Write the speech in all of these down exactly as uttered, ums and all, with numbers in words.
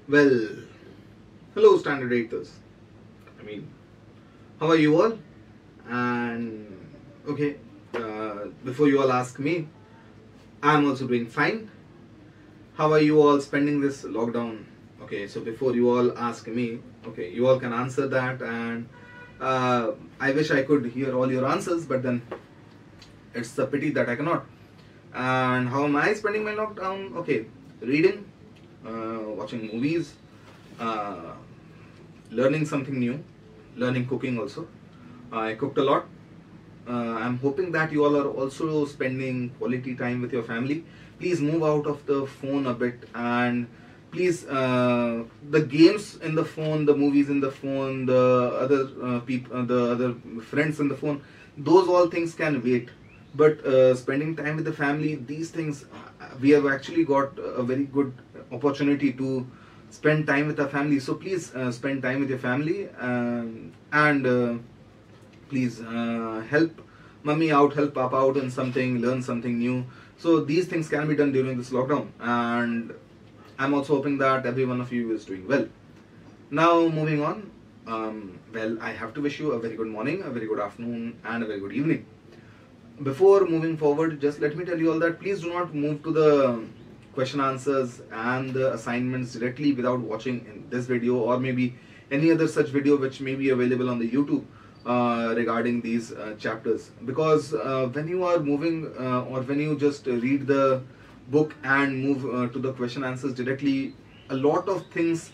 Well, hello, standard eighthers. I mean, how are you all? And okay, uh, before you all ask me, I'm also doing fine. How are you all spending this lockdown? Okay, so before you all ask me, okay, you all can answer that, and uh, I wish I could hear all your answers, but then it's a pity that I cannot. And how am I spending my lockdown? Okay, reading, uh, watching movies, uh, learning something new, learning cooking also. I cooked a lot. Uh, I'm hoping that you all are also spending quality time with your family. Please move out of the phone a bit, and please, uh, the games in the phone, the movies in the phone, the other uh, people, uh, the other friends in the phone, those all things can wait. But uh, spending time with the family, these things, uh, we have actually got a very good opportunity to spend time with our family. So please uh, spend time with your family, um, and uh, please uh, help mummy out, help papa out in something, learn something new. So these things can be done during this lockdown, and I'm also hoping that every one of you is doing well. Now moving on, um, well, I have to wish you a very good morning, a very good afternoon, and a very good evening. Before moving forward, just let me tell you all that please do not move to the question answers and the assignments directly without watching in this video, or maybe any other such video which may be available on the YouTube uh, regarding these uh, chapters. Because uh, when you are moving uh, or when you just read the book and move uh, to the question answers directly, a lot of things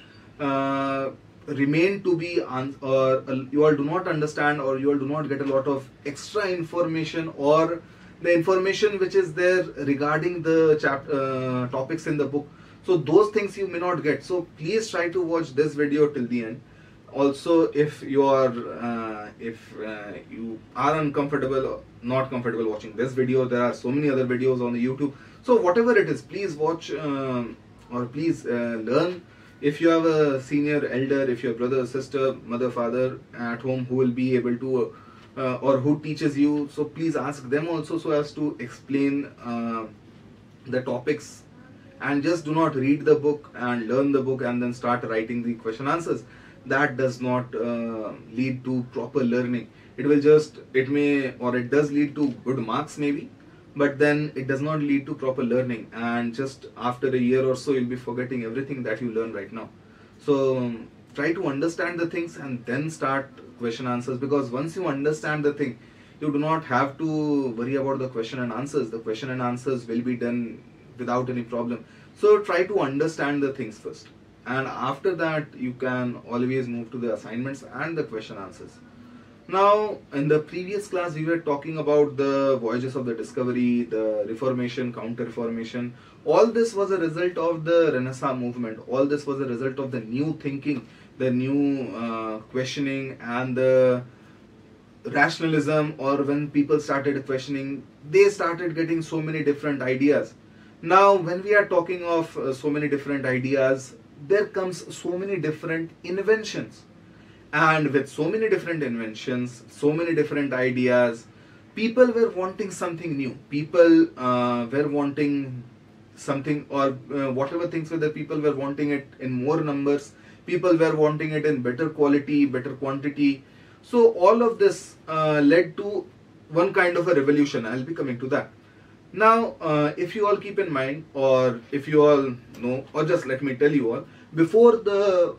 uh, remain to be un- or uh, you all do not understand, or you all do not get a lot of extra information, or the information which is there regarding the chap- uh, topics in the book. So those things you may not get. So please try to watch this video till the end. Also, if you are uh, if uh, you are uncomfortable, not comfortable watching this video, there are so many other videos on the YouTube. So whatever it is, please watch, um, or please uh, learn. If you have a senior elder, if your brother, sister, mother, father at home who will be able to uh, or who teaches you, so please ask them also, so as to explain uh, the topics. And just do not read the book and learn the book and then start writing the question answers. That does not uh, lead to proper learning. It will just, it may, or it does lead to good marks maybe, but then it does not lead to proper learning, and just after a year or so you'll be forgetting everything that you learn right now. So um, try to understand the things and then start question answers, because once you understand the thing, you do not have to worry about the question and answers. The question and answers will be done without any problem. So try to understand the things first, and after that you can always move to the assignments and the question answers. Now, in the previous class, we were talking about the voyages of the discovery, the Reformation, Counter Reformation. All this was a result of the Renaissance movement. All this was a result of the new thinking, the new uh, questioning, and the rationalism. Or when people started questioning, they started getting so many different ideas. Now, when we are talking of uh, so many different ideas, there comes so many different inventions. And with so many different inventions, so many different ideas, people were wanting something new. People uh, were wanting something, or uh, whatever things were there, people were wanting it in more numbers. People were wanting it in better quality, better quantity. So all of this uh, led to one kind of a revolution. I'll be coming to that. Now, uh, if you all keep in mind, or if you all know, or just let me tell you all, before the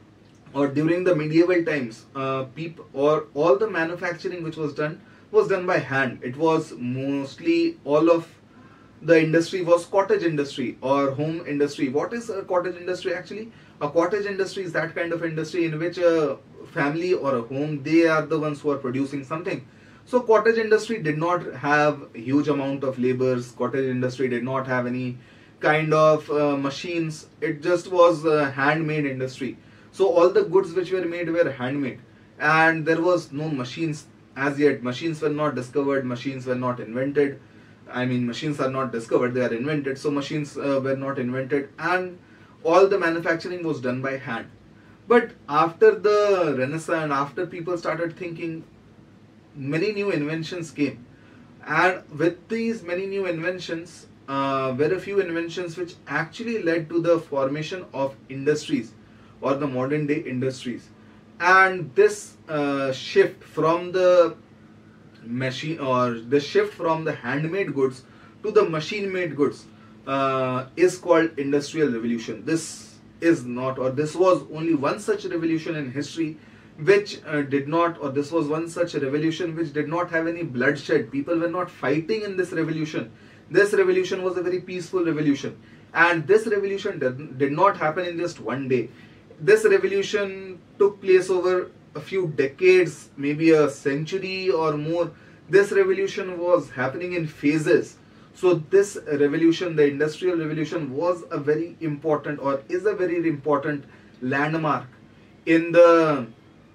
or during the medieval times, uh, peop- or all the manufacturing which was done was done by hand. It was mostly, all of the industry was cottage industry or home industry. What is a cottage industry actually? A cottage industry is that kind of industry in which a family or a home, they are the ones who are producing something. So cottage industry did not have huge amount of labors. Cottage industry did not have any kind of uh, machines. It just was a handmade industry. So all the goods which were made were handmade, and there was no machines as yet. Machines were not discovered, machines were not invented. I mean, machines are not discovered, they are invented. So machines uh, were not invented, and all the manufacturing was done by hand. But after the Renaissance, after people started thinking, many new inventions came. And with these many new inventions, uh, very few inventions which actually led to the formation of industries or the modern day industries. And this uh, shift from the machine or the shift from the handmade goods to the machine made goods uh, is called industrial revolution. This is not, or this was only one such revolution in history which uh, did not, or this was one such revolution which did not have any bloodshed. People were not fighting in this revolution. This revolution was a very peaceful revolution, and this revolution did, did not happen in just one day. This revolution took place over a few decades, maybe a century or more. This revolution was happening in phases. So this revolution, the industrial revolution, was a very important, or is a very important landmark in the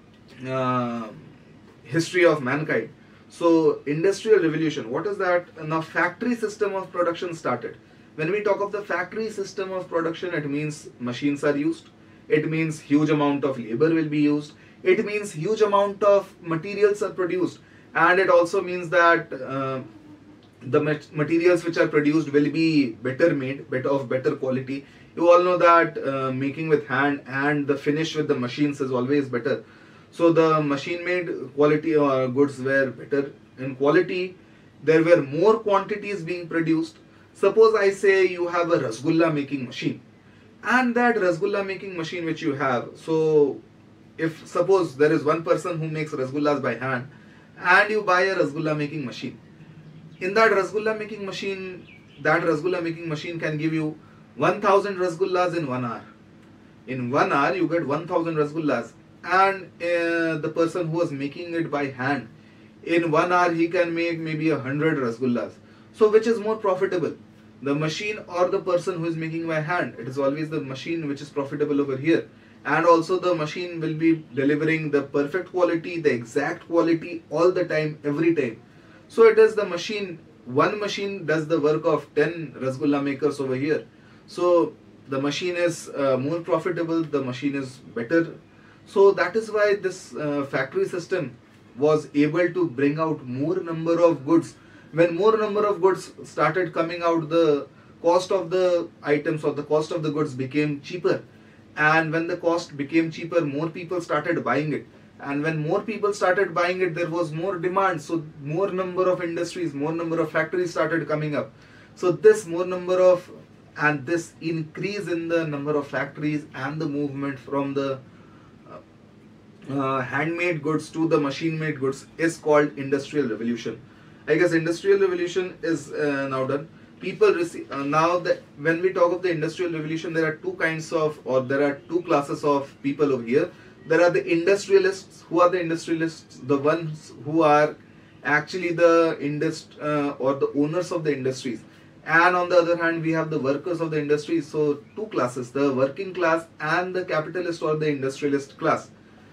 uh, history of mankind. So industrial revolution, what is that? Now factory system of production started. When we talk of the factory system of production, it means machines are used. It means huge amount of labor will be used. It means huge amount of materials are produced. And it also means that uh, the materials which are produced will be better made, better of better quality. You all know that uh, making with hand and the finish with the machines is always better. So the machine made quality uh, goods were better in quality. There were more quantities being produced. Suppose I say you have a rasgulla making machine, and that rasgulla making machine which you have, so if suppose there is one person who makes rasgullas by hand and you buy a rasgulla making machine, in that rasgulla making machine, that rasgulla making machine can give you one thousand rasgullas in one hour. In one hour you get one thousand rasgullas, and uh, the person who was making it by hand, in one hour he can make maybe a hundred rasgullas. So which is more profitable, the machine or the person who is making by hand? It is always the machine which is profitable over here. And also the machine will be delivering the perfect quality, the exact quality all the time, every time. So it is the machine, one machine does the work of ten rasgulla makers over here. So the machine is uh, more profitable, the machine is better. So that is why this uh, factory system was able to bring out more number of goods. When more number of goods started coming out, the cost of the items or the cost of the goods became cheaper. And when the cost became cheaper, more people started buying it. And when more people started buying it, there was more demand. So more number of industries, more number of factories started coming up. So this more number of, and this increase in the number of factories and the movement from the uh, uh, handmade goods to the machine made goods is called industrial revolution. I guess industrial revolution is uh, now done. People receive uh, now that when we talk of the industrial revolution, there are two kinds of, or there are two classes of people over here. There are the industrialists. Who are the industrialists? The ones who are actually the indust uh, or the owners of the industries. And on the other hand, we have the workers of the industry. So two classes, the working class and the capitalist or the industrialist class.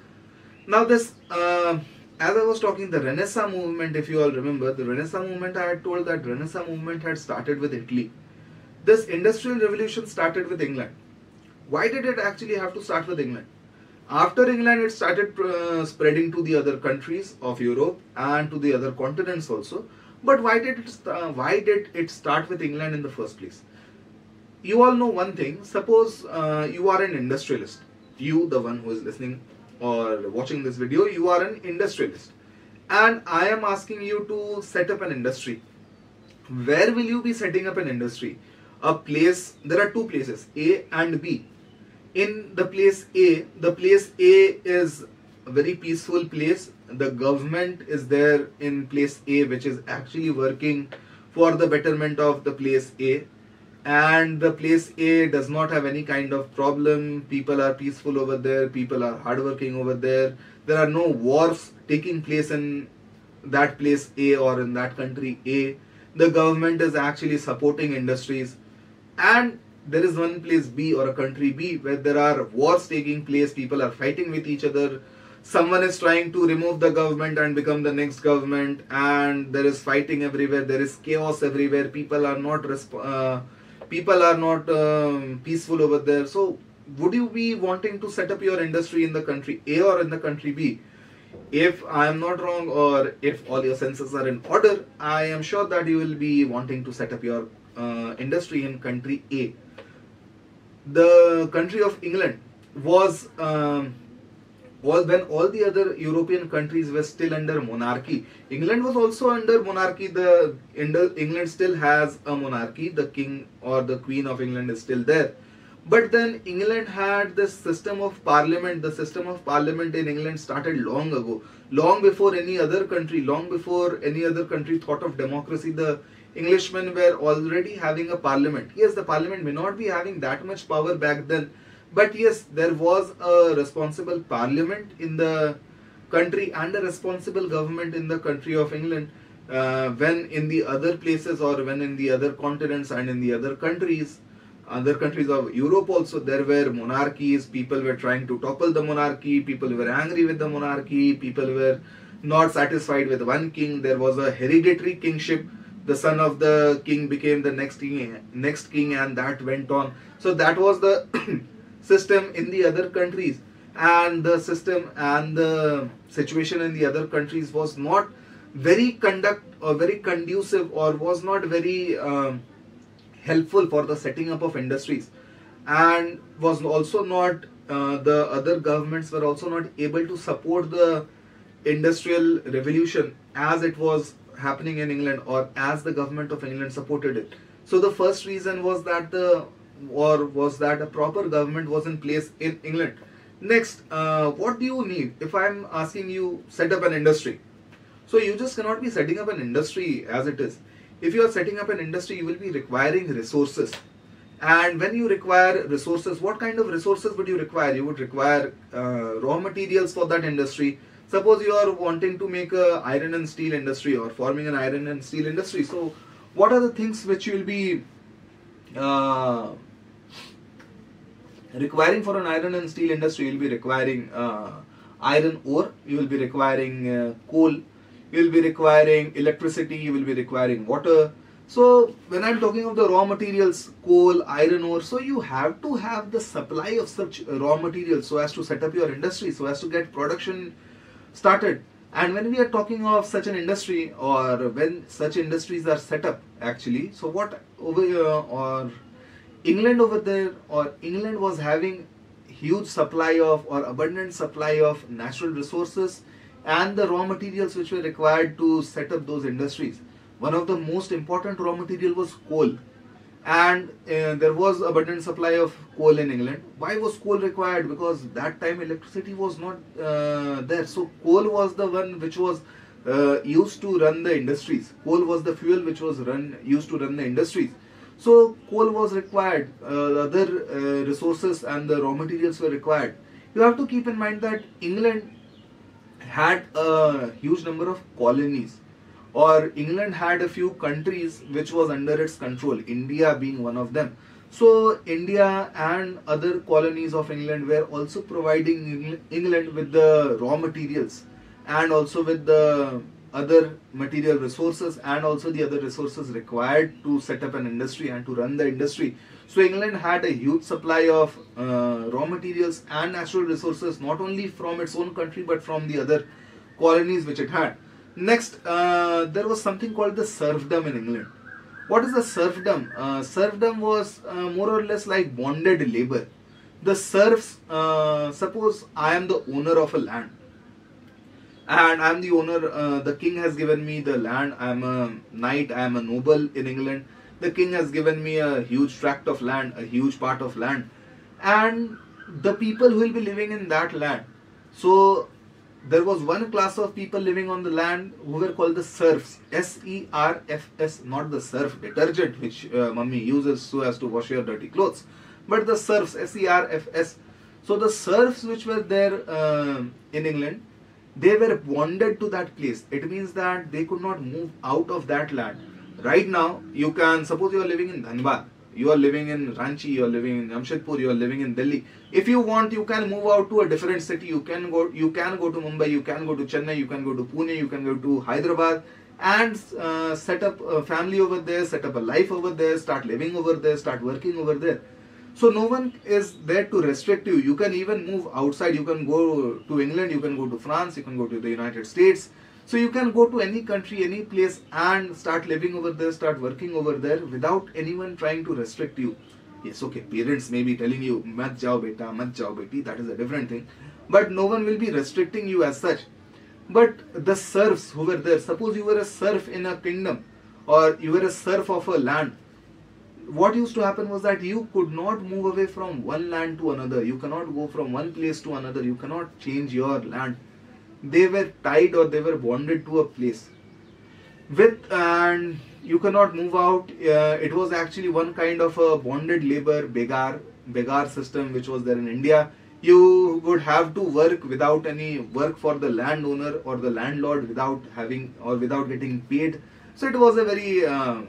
Now this uh, as I was talking, the Renaissance movement, if you all remember, the Renaissance movement, I had told that Renaissance movement had started with Italy. This industrial revolution started with England. Why did it actually have to start with England? After England, it started uh, spreading to the other countries of Europe and to the other continents also. But why did it uh, why did it start with England in the first place? You all know one thing. Suppose uh, you are an industrialist. You, the one who is listening or watching this video, you are an industrialist, and I am asking you to set up an industry. Where will you be setting up an industry? A place, there are two places, A and B. In the place A, the place A is a very peaceful place. The government is there in place A, which is actually working for the betterment of the place A. And the place A does not have any kind of problem. People are peaceful over there. People are hardworking over there. There are no wars taking place in that place A or in that country A. The government is actually supporting industries. And there is one place B or a country B where there are wars taking place. People are fighting with each other. Someone is trying to remove the government and become the next government. And there is fighting everywhere. There is chaos everywhere. People are not resp- uh, People are not um, peaceful over there. So would you be wanting to set up your industry in the country A or in the country B? If I am not wrong, or if all your senses are in order, I am sure that you will be wanting to set up your uh, industry in country A. The country of England was um, was when all the other European countries were still under monarchy. England was also under monarchy. The England still has a monarchy. The king or the queen of England is still there. But then England had this system of parliament. The system of parliament in England started long ago, long before any other country, long before any other country thought of democracy. The Englishmen were already having a parliament. Yes, the parliament may not be having that much power back then, but yes, there was a responsible parliament in the country and a responsible government in the country of England. Uh, when in the other places, or when in the other continents and in the other countries, other countries of Europe also, there were monarchies. People were trying to topple the monarchy. People were angry with the monarchy. People were not satisfied with one king. There was a hereditary kingship. The son of the king became the next king, next king, and that went on. So that was the system in the other countries, and the system and the situation in the other countries was not very conduct or very conducive, or was not very um, helpful for the setting up of industries, and was also not uh, the other governments were also not able to support the industrial revolution as it was happening in England, or as the government of England supported it. So the first reason was that the or was that a proper government was in place in England. Next, uh, what do you need? If I'm asking you, set up an industry. So you just cannot be setting up an industry as it is. If you are setting up an industry, you will be requiring resources. And when you require resources, what kind of resources would you require? You would require uh, raw materials for that industry. Suppose you are wanting to make a iron and steel industry, or forming an iron and steel industry. So what are the things which you will be uh, requiring for an iron and steel industry? You will be requiring uh, iron ore, you will be requiring uh, coal, you will be requiring electricity, you will be requiring water. So when I'm talking of the raw materials, coal, iron ore, so you have to have the supply of such raw materials so as to set up your industry, so as to get production started. And when we are talking of such an industry, or when such industries are set up actually, so what over here, or England over there, or England was having huge supply of, or abundant supply of natural resources and the raw materials which were required to set up those industries. One of the most important raw material was coal, and uh, there was abundant supply of coal in England. Why was coal required? Because that time electricity was not uh, there. So coal was the one which was uh, used to run the industries. Coal was the fuel which was run used to run the industries. So coal was required. Uh, other uh, resources and the raw materials were required. You have to keep in mind that England had a huge number of colonies, or England had a few countries which was under its control, India being one of them. So India and other colonies of England were also providing England with the raw materials, and also with the other material resources, and also the other resources required to set up an industry and to run the industry. So England had a huge supply of uh, raw materials and natural resources, not only from its own country but from the other colonies which it had. Next, uh, there was something called the serfdom in England. What is the serfdom? Uh, serfdom was uh, more or less like bonded labor. The serfs, uh, suppose I am the owner of a land, and I am the owner, uh, the king has given me the land, I am a knight, I am a noble in England. The king has given me a huge tract of land, a huge part of land, and the people who will be living in that land. So there was one class of people living on the land who were called the serfs, S E R F S, not the surf detergent which uh, mummy uses so as to wash your dirty clothes, but the serfs, S E R F S. So the serfs which were there uh, in England, they were bonded to that place. It means that they could not move out of that land. Right now, you can, suppose you are living in Dhanbad, you are living in Ranchi, you are living in Jamshedpur, you are living in Delhi. If you want, you can move out to a different city. You can go, you can go to Mumbai, you can go to Chennai, you can go to Pune, you can go to Hyderabad, and uh, set up a family over there, set up a life over there, start living over there, start working over there. So no one is there to restrict you. You can even move outside. You can go to England, you can go to France, you can go to the United States. So you can go to any country, any place and start living over there, start working over there without anyone trying to restrict you. Yes, okay, parents may be telling you, mat jao beta, mat jao beti, that is a different thing. But no one will be restricting you as such. But the serfs who were there, suppose you were a serf in a kingdom or you were a serf of a land, what used to happen was that you could not move away from one land to another. You cannot go from one place to another. You cannot change your land. They were tied or they were bonded to a place. With and you cannot move out. Uh, it was actually one kind of a bonded labor, begar, begar system which was there in India. You would have to work without any work for the landowner or the landlord without having or without getting paid. So it was a very uh,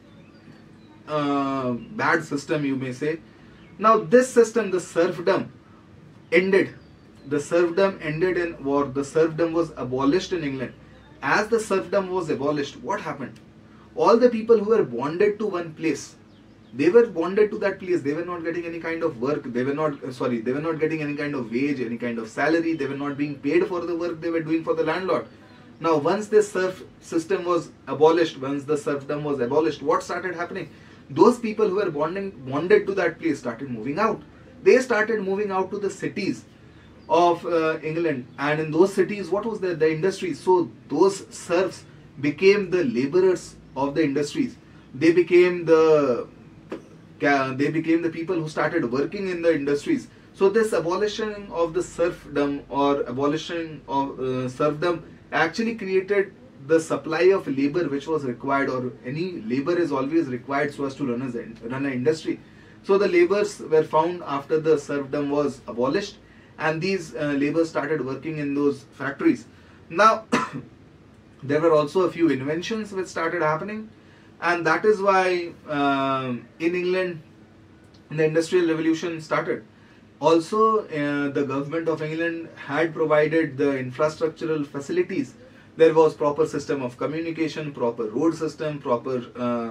uh, bad system, you may say. Now this system, the serfdom, ended. The serfdom ended in, or the serfdom was abolished in England. As the serfdom was abolished, what happened? All the people who were bonded to one place, they were bonded to that place. They were not getting any kind of work. They were not, uh, sorry, they were not getting any kind of wage, any kind of salary. They were not being paid for the work they were doing for the landlord. Now, once this serf system was abolished, once the serfdom was abolished, what started happening? Those people who were bonding, bonded to that place started moving out. They started moving out to the cities of uh, England, and in those cities, what was the, the industries? So those serfs became the laborers of the industries. They became the they became the people who started working in the industries. So this abolition of the serfdom or abolition of uh, serfdom actually created the supply of labor which was required, or any labor is always required so as to run a run an industry. So the laborers were found after the serfdom was abolished, and these uh, laborers started working in those factories. Now there were also a few inventions which started happening, and that is why um, in England the Industrial Revolution started. Also uh, the government of England had provided the infrastructural facilities. There was proper system of communication, proper road system, proper uh,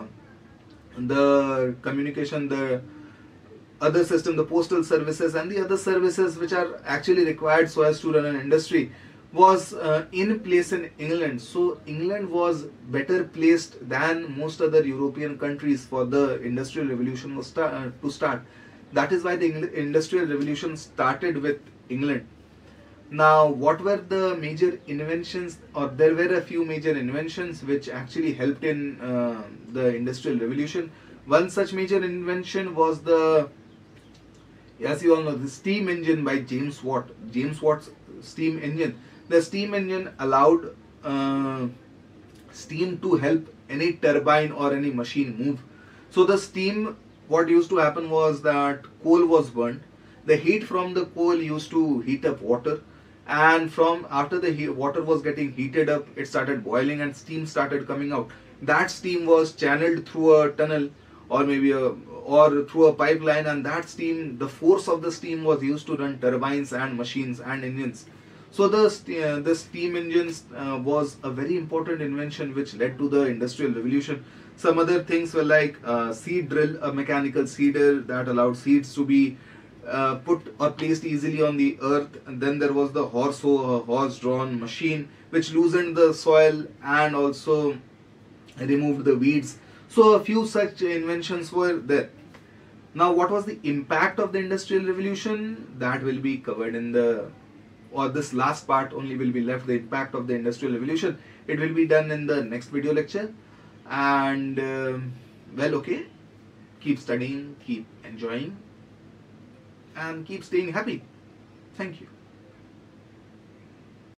the communication, the other system, the postal services and the other services which are actually required so as to run an industry was uh, in place in England. So England was better placed than most other European countries for the Industrial Revolution was start, uh, to start. That is why the Industrial Revolution started with England. Now, what were the major inventions, or there were a few major inventions which actually helped in uh, the Industrial Revolution. One such major invention was the, as you all know, the steam engine by James Watt. James Watt's steam engine. The steam engine allowed uh, steam to help any turbine or any machine move. So the steam, what used to happen was that coal was burnt. The heat from the coal used to heat up water, and from after the heat, water was getting heated up, it started boiling and steam started coming out. That steam was channeled through a tunnel or maybe a or through a pipeline, and that steam, the force of the steam was used to run turbines and machines and engines. So the uh, the steam engines uh, was a very important invention which led to the Industrial Revolution. Some other things were like uh, seed drill, a mechanical seeder that allowed seeds to be uh, put or placed easily on the earth. And then there was the horse hoe, a horse-drawn machine which loosened the soil and also removed the weeds. So a few such inventions were there. Now, what was the impact of the Industrial Revolution? That will be covered in the, or this last part only will be left, the impact of the Industrial Revolution. It will be done in the next video lecture. And uh, well, okay, keep studying, keep enjoying, and keep staying happy. Thank you.